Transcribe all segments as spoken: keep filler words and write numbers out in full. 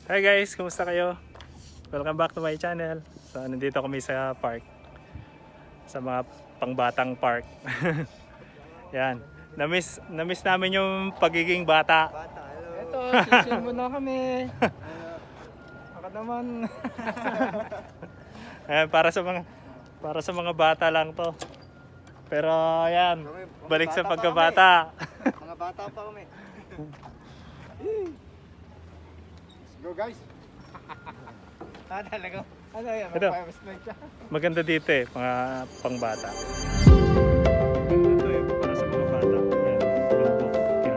Hi guys, kumusta kayo? Welcome back to my channel. So nandito kami sa park, sa mga pangbatang park. Yan, namiss, namiss namin yung pagiging bata. Bata, hello. Ito, sisil mo na kami. Ako naman. Ayan, para sa mga para sa mga bata lang to. Pero ayan, Kami, mga balik sa bata pa pagkabata. Mga bata pa kami. Let's go guys. Ah, talaga. Ano yan? Ito. Magpa-slide siya. Maganda dito eh, mga pangbata. Ito eh, para sa mga bata. Ayan, bundok. Ayan.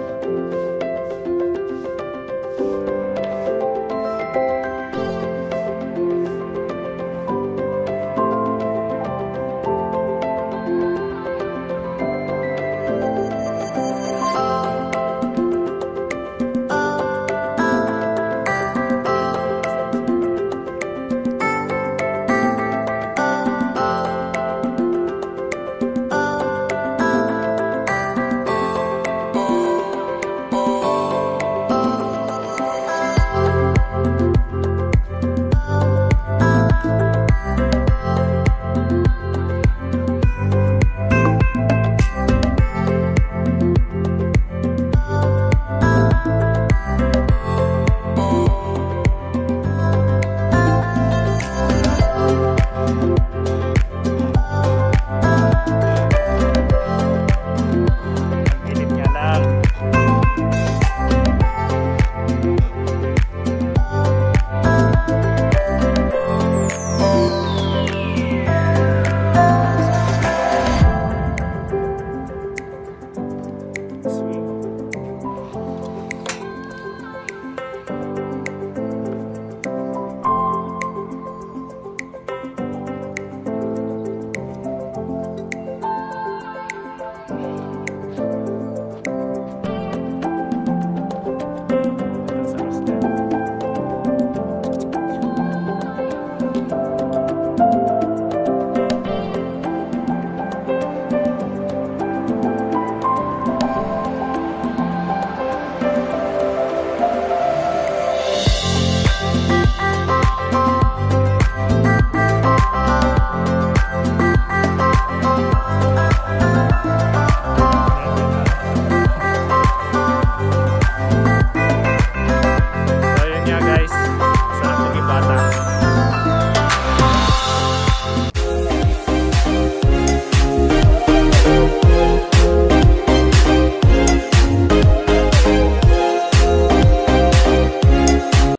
Init nga lang. Sweet.